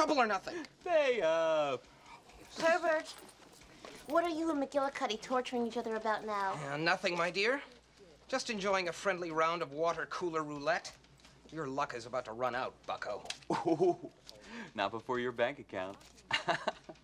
Double or nothing. Pay up. Herbert, what are you and McGillicuddy torturing each other about now? Nothing, my dear. Just enjoying a friendly round of water cooler roulette. Your luck is about to run out, bucko. Ooh, not before your bank account.